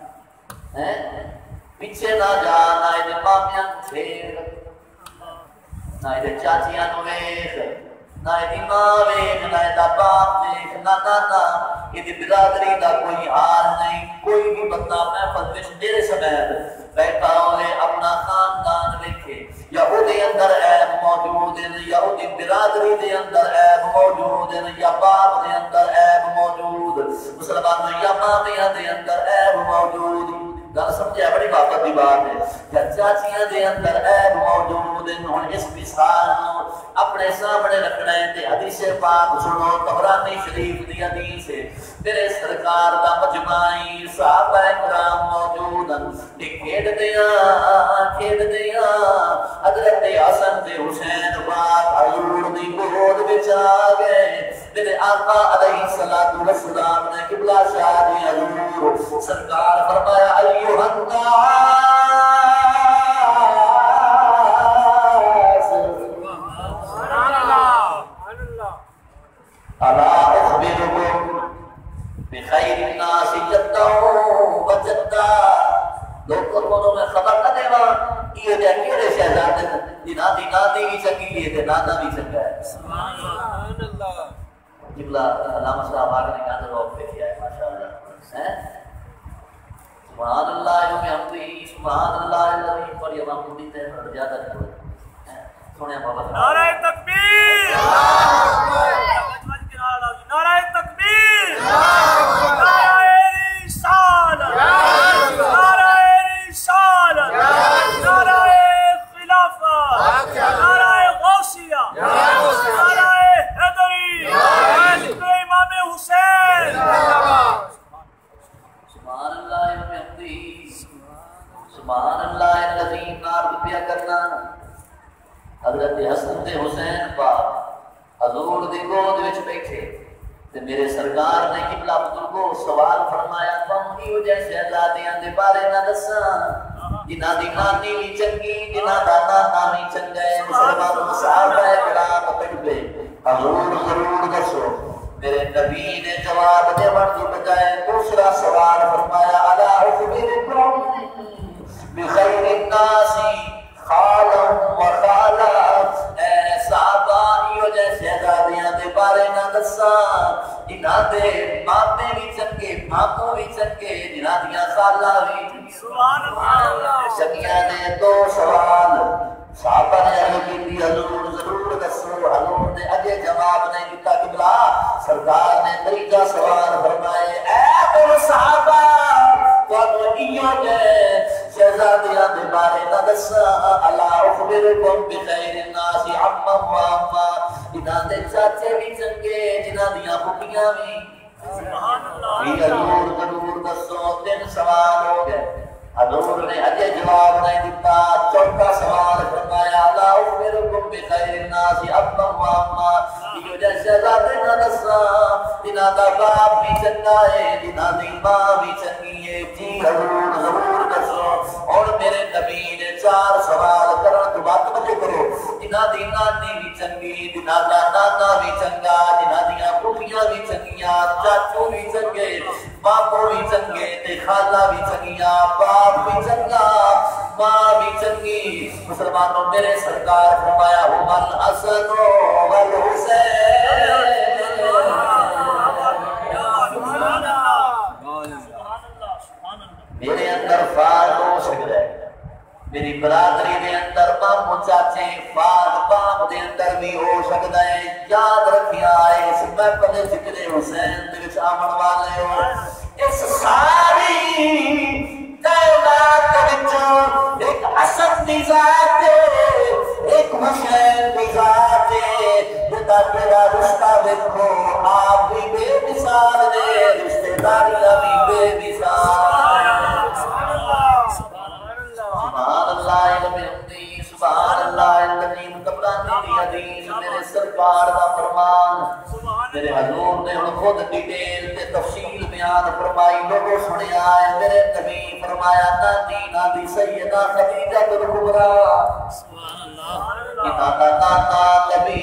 پیچھے نہ جا نہ یہ مامیاں چھیڑ نہ یہ چاچیاں نو ویکھ نہ یہ ماں ویکھ نہ یہ باپ ویکھ نہ یہ برادری دا کوئی حال نہیں کوئی بھی بندہ محفل وچ میرے سمیت بیٹھا ہوئے اپنا خاندان ویکھے یا او دے اندر عیب موجود ہے یا او دی برادری دے اندر عیب موجود ہے یا باپ دے اندر عیب موجود مسلمانوں یا مامیاں دے اندر عیب موجود گل سمجھا بڑی بابت دی بات ہے یا چاچیاں دے اندر عیب موجود ہیں ہن اس مثال اپنے سامنے رکھنا ہے تے حدیث پاک سنو طبرانی شریف دی حدیث ہے تیرے سرکار دا مجمعی صحابہ کرام موجود ہیں کھیڈ دیاں حضرت حسن تے حسین پاک حضور دی گود وچ آ گئے میرے آقا علیہ الصلوۃ والسلام نے قبلہ شاہ دی حضور سرکار فرمایا ایھا الناس الا اخبركم بخیر الناس جدا وجدا لوگوں میں خبر نہ دیوا یہ کیڑے شہزادے جنہاں دی نانی بھی چنگی ہے تے نانا بھی چنگا ہے سبحان اللہ جبلا علامہ صاحب آگے نے کہا روک پہ کیا ہے ماشاءاللہ سبحان اللہ وبحمدہ سبحان اللہ الذی پر یہ ہم بھی تے زیادہ نہیں سنیا بابا نعرہ تکبیر نعرہ تکبیر نعرہ رسالت نعرہ رسالت نعرہ خلافت نعرہ غوثیہ نعرہ حیدری امام حسین سبحان اللہ وبحمدہ سبحان اللہ الذی نار پیا کرنا حضرت حسن تے حسین پاک حضور دی گود وچ بیٹھے تے میرے سرکار نے قبلہ بزرگوں سوال فرمایا تم کیوں جیسے شہزادیاں دے بارے نہ دساں جنہاں دی نانی بھی چنگی جنہاں دا نانا بھی چنگا ہے مسلمانوں صحابہ کرام پڑھے حضور ضرور دسو میرے نبی نے جواب دیوان کی بجائے دوسرا سوال فرمایا الا اخبرکم بخیر الناس خالا و خالا اے صحابہ ایو جیسے شہزادیاں دے بارے نہ دساں جنہاں دے مامے بھی چنگے ماموں بھی چنگے جنہاں دیاں خالہ بھی سبحان اللہ چنگیاں نے دو سوال صحابہ نے عرض کی حضور ضرور دسو حضور نے اگے جواب نہیں دیتا قبلہ سرکار نے تیجا سوال فرمائے اے صحابہ تو ایو جے شہزادیاں دے بارے نہ دساں الا اخبرکم بخیر الناس عما و عما جنہاں دے چاچے بھی چنگے جنہاں دیاں پھپھیاں بھی سبحان اللہ حضور ضرور دسو تین سوال ہو گئے حضور نے اجے جواب نہیں دیتا چوتھا سوال فرمایا الا اخبرکم بخیر الناس عما و عما یہ جیسے شہزادے نہ دساں جنہاں دا باپ بھی چنگا ہے جنہاں دی ماں بھی چنگی ہے جی حضور ضرور دسو اور میرے نبی نے چار سوال کرن تو بات مجھے کرو جنہاں دی نانی بھی چنگی جنہاں دا نانا بھی چنگا جنہاں دیاں پھوپھیاں بھی چنگیاں چاچو بھی چنگے ماموں بھی چنگے تے خالہ بھی چنگیاں باپ بھی چنگا ماں بھی چنگی مسلمانوں میرے سرکار فرمایا ہم الحسن والحسین میرے اندر فاروق ہے میری برادری دے اندر مامو چاچے فاد باپ دے اندر بھی ہو سکتا ہے. یاد رکھیا اس محفل ذکر حسین دے وچ آمن والے ہو. اس ساری کائنات وچ ایک حسن دی ذات ہے, ایک حسین دی ذات ہے. جدا تیرا رشتہ دیکھو آپ بھی بے مثال نے, رشتہ داریاں بھی بے مثال. سبحان اللہ العظیم, سبحان اللہ العظیم. طبرانی کی حدیث, میرے سرکار کا فرمان, میرے حضور نے خود ڈیٹیل تے تفصیل بیان فرمائی, لوگوں سنیا ہے. میرے نبی فرمایا نانی نانی سیدہ خدیجہ الکبریٰ, نانا نبی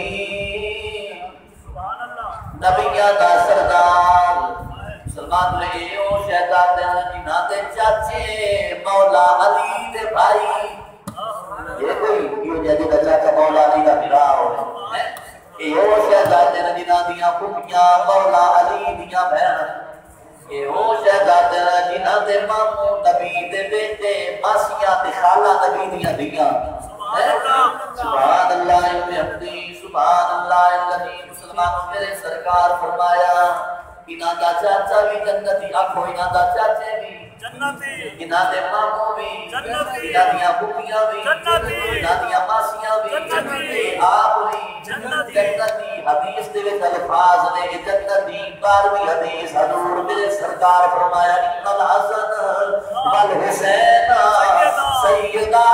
نبیاں دا سردار سلمان رہے ہو شہزاد جنہ دے چاچے مولا علی دے بھائی. یہ کوئی کیوں جیسے دا چاچا مولا علی دا بھرا ہو, یہ ہو شہزاد جنہ دیاں پھوپھیاں مولا علی دیاں بہن, یہ ہو شہزاد جنہ دے ماموں نبی دے بیٹے ماسیاں تے خالہ نبی دیاں دیاں. سبحان اللہ العظیم, سبحان اللہ العظیم. مسلمانوں میرے سرکار فرمایا انہاں دا چاچا بھی جنتی, آکھو انہاں دا چاچے بھی جنتی, انہاں دے ماموں بھی جنتی, انہاں دیاں پھوپھیاں بھی جنتی, انہاں دیاں ماسیاں بھی جنتی, آپ بھی جنتی. حدیث دے وچ الفاظ نے جنتی. 12ویں حدیث حضور میرے سرکار فرمایا ان الحسن والحسین سیدہ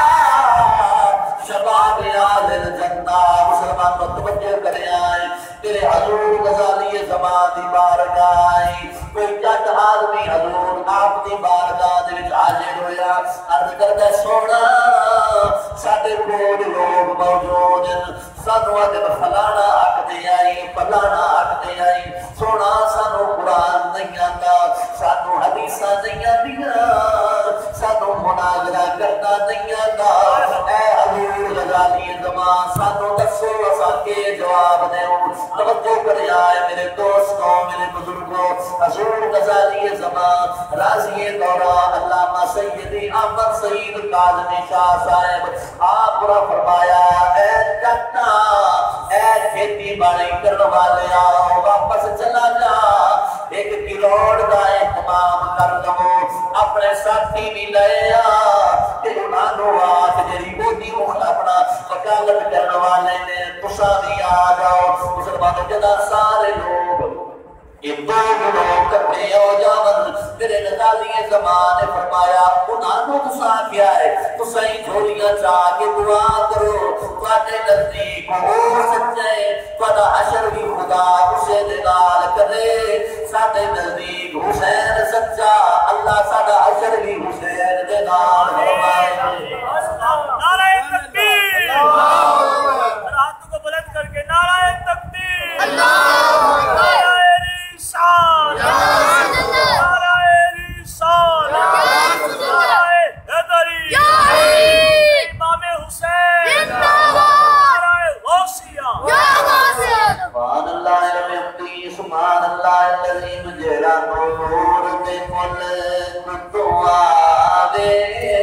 شباب آل الجنہ. مسلمان کو توجہ کرے آئے, تیرے حضور غزالی زمان دی بارگاہ آئی. کوئی جٹ آدمی حضور آپ دی بارگاہ دے وچ حاضر ہویا, عرض کردا سونا ساڈے کول لوگ موجود ہیں, سانو ادب فلانا حق دے آئی, فلانا حق دے آئی. سونا سانو قرآن نہیں آتا, سانو حدیثاں نہیں آندیاں, سانو مناظرہ کرنا نہیں آتا. اے حضور غزالی زمان سانو دسو اساں کے جواب دیو. توجہ کرے آئے میرے دوستوں, میرے بزرگوں. حضور غزالی زمان راضی دورہ علامہ سیدی احمد سعید کاظمی شاہ صاحب آپ را فرمایا اے جٹا اے کھیتی باڑی کرنے والے آؤ واپس چلا جا, ایک کروڑ دا اہتمام کر لو, اپنے ساتھی بھی لے آ, انہاں نو آج جڑی بوٹی اپنا وکالت کرنے والے نے تساں بھی آ جاؤ. مسلمانوں جدا سارے لوگ یہ دو لوگ کپڑے ہو جاون. میرے غزالی زمان نے فرمایا انہاں نو تساں کیا ہے, تساں ہی جھولیاں چاہ کے دعا کرو, تواڈے نزدیک ہو سچے, تواڈا حشر بھی خدا اسے دے نال کرے. ساڈے نزدیک حسین سچا, اللہ ساڈا حشر بھی حسین دے نال فرمائے. نعرہ تکبیر, ہاتھوں کو بلند کر کے نعرہ تکبیر, نعرہ رسالت, نعرہ رسالت, نعرہ حیدری, امام حسین, نعرہ غوثیہ. سبحان اللہ العظیم, سبحان اللہ العظیم. جڑا نور دے ملک تو آوے,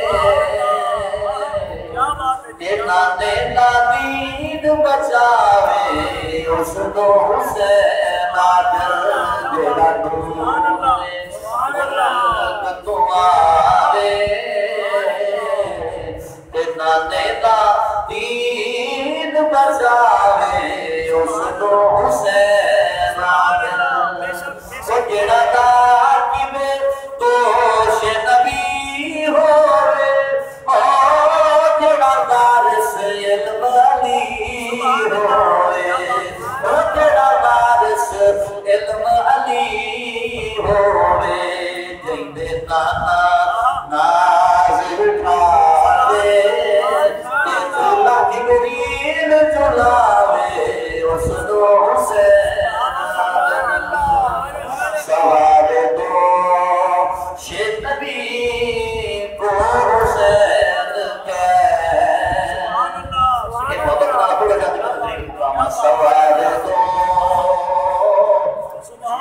تینا تینا دین بچاوے, اس دو حسین آجر. جڑا نور دے ملک تو آوے, تینا تینا دین بچاوے, اس دو حسین آجر. وہ جڑا تاکب توش نبی ہوئے, جڑا دارس علم علی ہوئے, جڑا دارس علم علی ہوئے. جیندے نانا نازل اٹھاوے, جھولا جبریل جھولاوے, اس دو حسین سوال دو شیر نبی کو حسین کے. یہ بہت اپنا بڑا جاتی ہے سوال دو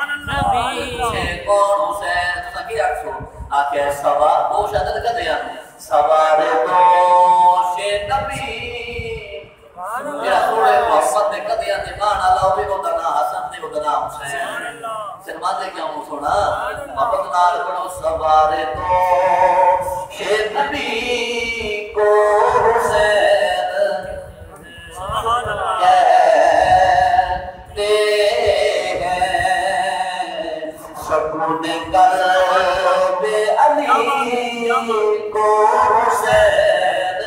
کون حسین تسا کی آکھو, آکھے سوال دو شدد کا دیا سوارے دو شے نبی میرا سوڑے محمد نے قدیاں دے مانا لاؤ بھی ادنا حسن دے ادنا حسین سلمان دے کیا ہوں سونا محمد نال پڑھو سوارے دو شے نبی کو حسین کہتے ہیں سکون قلب علی کو حسین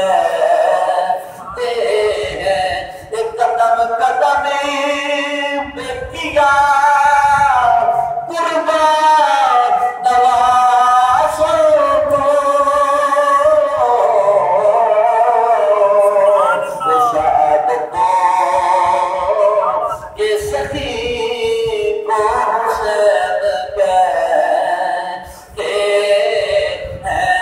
کہتے ہیں ایک قدم قدم پہ کیا قربان نوازوں کو شہادتوں کے سخی کو حسین کہتے ہیں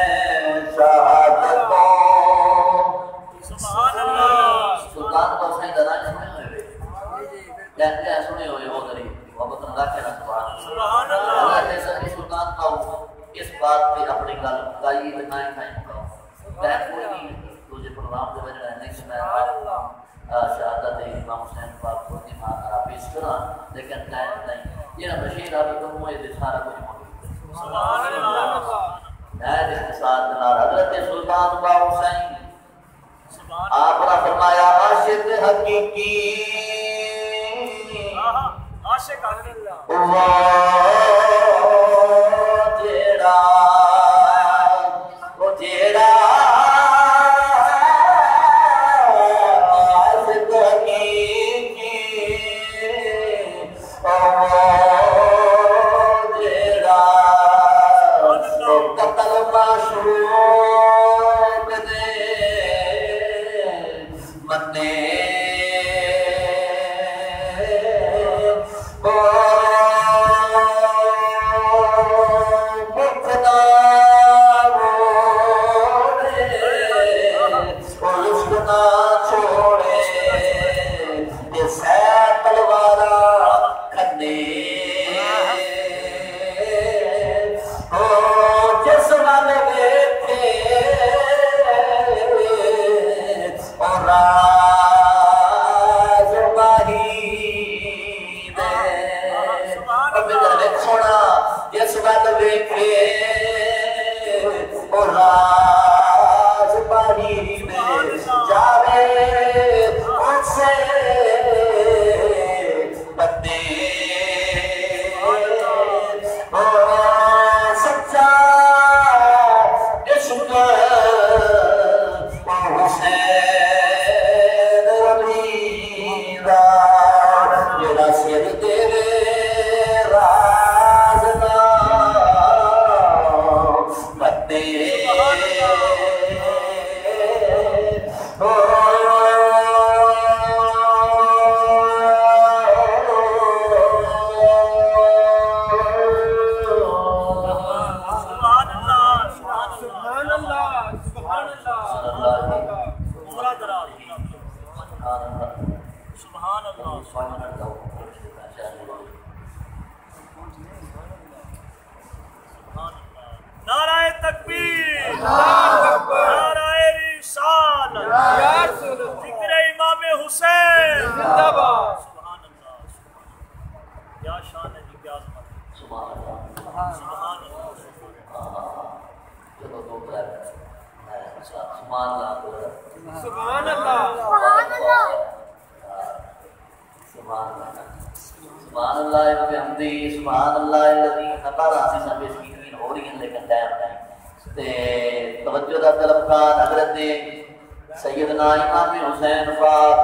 شہادتوں سلطان کو حسین دادا سنے ہوئے کہتے ہیں سنے ہوئے وہ دری محبت اللہ کے رسول اللہ نے سلطان کا اس بات پہ اپنی گل کائی بنائیں کھائیں گا میں کوئی نہیں تجھے پروگرام دے وجہ نہیں سنایا شہادت امام حسین پاک کو ایمان کرا پیش کرا لیکن ٹائم نہیں یہ بشیر ابھی تو مجھے سارا کچھ موجود ہے سبحان اللہ میں اختصار دلال حضرت سلطان با حسین آپ نے فرمایا عاشق حقیقی عاشق اللہ وہ جیڑا عاشق حقیقی جیڑا قتل معشوق دے منے سیدنا امام حسین پاک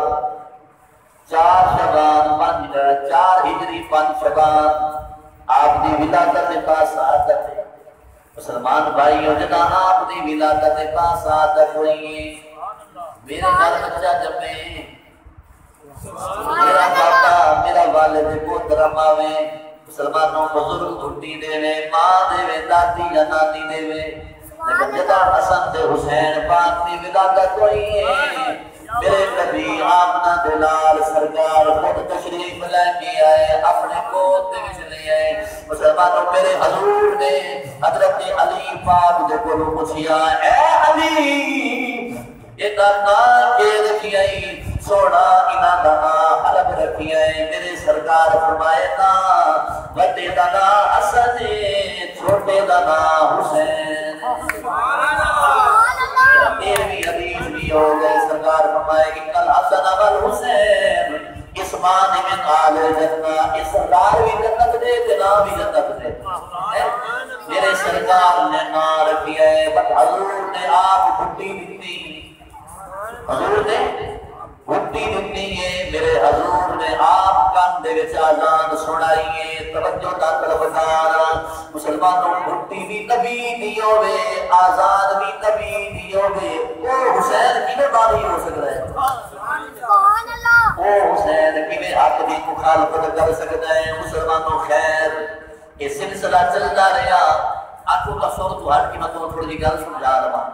4 شعبان 4 ہجری 5 شعبان آپ دی ولادت پاس آدت ہے مسلمان بھائی ہو جنا آپ دی ولادت پاس آدت ہوئی میرے گھر بچہ جب میں میرا باپا میرا والد محترم آوے مسلمانوں بزرگ گھٹی دے وے ماں دے وے دادی یا نانی دے وے لیکن جدا حسن دے حسین پاک دی ولادت ہوئی ہے میرے نبی آمنہ دلال سرکار خود تشریف لے کے آئے اپنے گود دے وچ لے آئے مسلمانوں میرے حضور نے حضرت علی پاک دے کولوں پوچھیا اے علی ادا نام کے رکھی آئی سونا انہاں دا نام حلب رکھی آئی میرے سرکار فرمائے نا بڑے دا نام حسن چھوٹے دا نام حسین تیرہویں حدیث بھی ہو گئے سرکار فرمائے کہ کل حسن والحسین اسمان من آل جنہ اس سرکار بھی جنت دے تنا بھی جنت دے میرے سرکار نے نام رکھی ہے حضور نے آپ بھٹی دیتی حضور نے بھٹی دیتی ہے میرے حضور نے آپ کان دے وچ آزان سنائی ہے توجہ دا طلبگار مسلمانوں بھٹی بھی نبی دی ہوے آزان بھی نبی دی ہوے او حسین کیویں باری ہو سکدا ہے سبحان اللہ او حسین کیویں حق دی مخالفت کر سکدا ہے مسلمانوں خیر یہ سلسلہ چلتا رہا آنکھوں کا سور تو ہر کی میں تھوڑی جی گل سمجھا رہا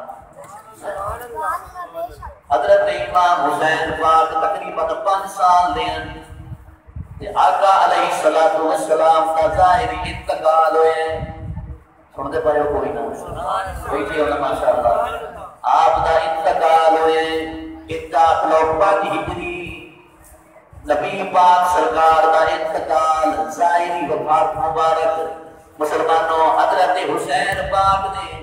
حضرت امام حسین پاک تقریباً 5 سال لین آقا علیہ السلام کا ظاہری انتقال ہوئے سنتے پڑے ہو کوئی نہ بیٹھے ہونا ماشاءاللہ آپ دا انتقال ہوئے اتاق لوگ پاکی ہجری نبی پاک سرکار دا انتقال ظاہری وفات مبارک مسلمانوں حضرت حسین پاک نے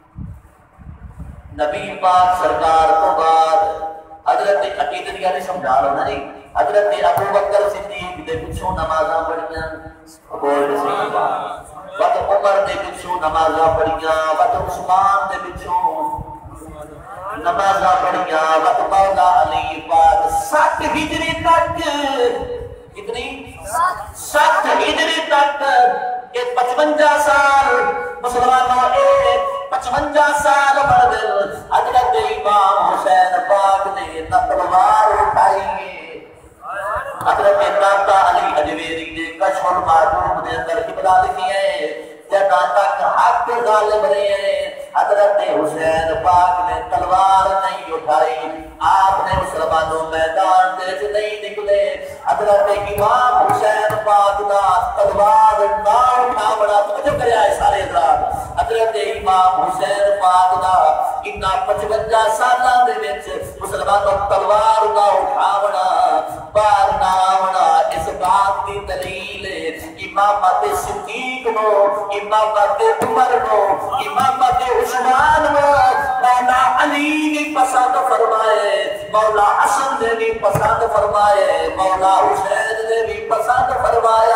نبی پاک سرکار کو بعد حضرت عقیدت یا نہیں سمجھا رہا نا نہیں حضرت ابو بکر صدیق دے پچھوں نمازاں پڑھیاں کوئی نہیں وقت عمر دے پچھوں نمازاں پڑھیاں وقت عثمان دے پچھوں نمازاں پڑھیاں وقت مولا علی پاک 7 ہجری تک کتنی 7 ہجری تک یہ 55 سال مسلمانوں 55 سال مرد حضرت امام حسین پاک نے تلوار اٹھائی ہے حضرت داتا علی اجویری نے کشف المعلوم نے اندر قبلہ لکھی ہے جہاں تک حق غالب رہے حضرت حسین پاک نے تلوار نہیں اٹھائی آپ نے مسلمانوں میدان دیکھ نہیں نکلے حضرت امام حسین پاک دا تلوار نہ اٹھا بڑا توجہ کرے آئے سارے حضرات حضرت امام حسین پاک دا اتنا 55 سالہ دے وچ مسلمانوں تلوار نہ اٹھا بڑا بار نہ بڑا اس بات کی دلیل امامت صدیق نو امامت عمر نو امامت عثمان نو مولا علی نے پسند فرمائے مولا حسن نے بھی پسند فرمائے مولا حسین نے بھی پسند فرمایا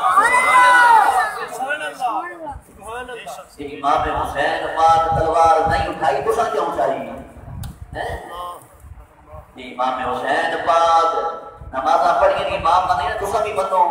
امام حسین پاک تلوار نہیں اٹھائی تو کیوں چاہیے امام حسین پاک نمازہ پڑھیں امام بنے تو بھی بنو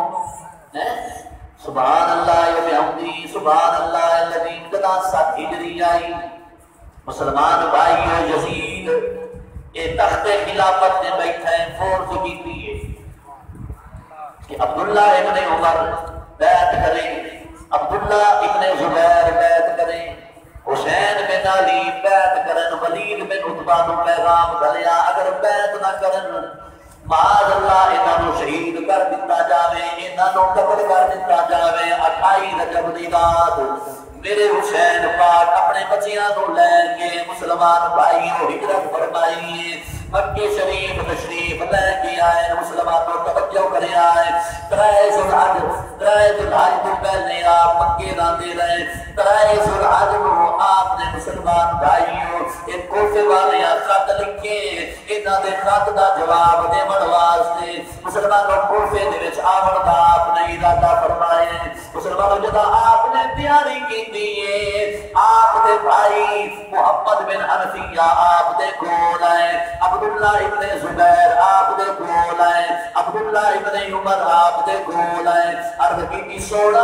سبحان اللہ وبحمدہ سبحان اللہ الذی قد 7 ہجری آئی مسلمان بھائی یزید یہ تخت خلافت میں بیٹھا ہے فورس کی ہے کہ عبداللہ ابن عمر بیعت کریں عبداللہ ابن زبیر بیعت کریں حسین بن علی بیعت کرن ولید بن عتبہ نو پیغام گھلیا اگر بیعت نہ کرن معاذ اللہ انہوں شہید کر دیتا جاوے انہوں قتل کر دیتا جاوے 28 رجب دی رات میرے حسین پاک اپنے بچیاں نو لے کے مسلمان بھائیوں ہجرت فرمائی مکہ شریف تشریف لے کے آئے مسلمانوں توجہ کرے آئے ترائے ذوالحج تو پہلے آپ مکے راندے رہے ترائے ذوالحج کو آپ نے مسلمان بھائیوں ایک کوفے والے خط لکھے انہاں دے خط دا جواب دیون واسطے مسلمانوں کوفے دے وچ آون دا آپ نے ارادہ فرمائے مسلمانوں جدا آپ نے تیاری کیتی ہے آپ دے بھائی محمد بن حنفیہ آپ دے کول آئے عبداللہ ابن زبیر آپ دے کول آئے عبداللہ ابن عمر آپ دے کول آئے عرض کی سوڑا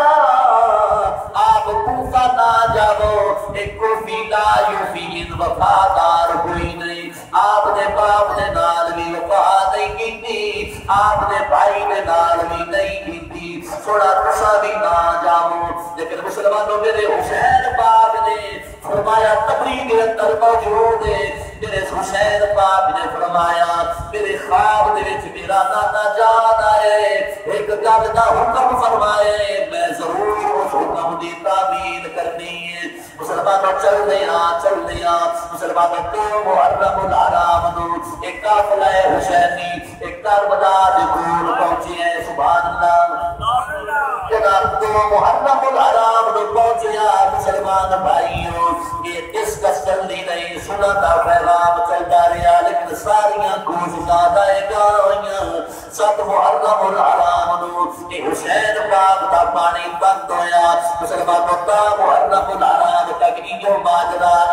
آپ کوفہ نہ جاؤ ایک کوفی لا یوفین وفادار کوئی نہیں آپ دے باپ دے نال بھی وفا نہیں کیتی آپ دے بھائی دے نال بھی نہیں کیتی سوڑا تسا بھی نہ جاؤ لیکن مسلمانوں میرے حسین پاک نے فرمایا تبریگ اندر موجود ہے میرے حسین پاک نے فرمایا میرے خواب دے وچ میرا نانا جان آئے ایک گل دا حکم فرمائے میں ضرور اس حکم دی تعمیل کرنی ہے مسلمانوں چل لیا مسلمانوں تو محرم الحرام دو ایک قافلہ حسینی ایک کربلا دے کول پہنچے ہیں سبحان اللہ جناب تو محرم الحرام دو پہنچیا مسلمان بھائیوں یہ اس کا چلنی نہیں سنا تھا پیغام چلتا رہا لیکن ساریاں کوششاں دائے گاویاں سب محرم الحرام دو کہ حسین پاک دا پانی بند ہویا مسلمانوں تا محرم الحرام تک یہ ماجرا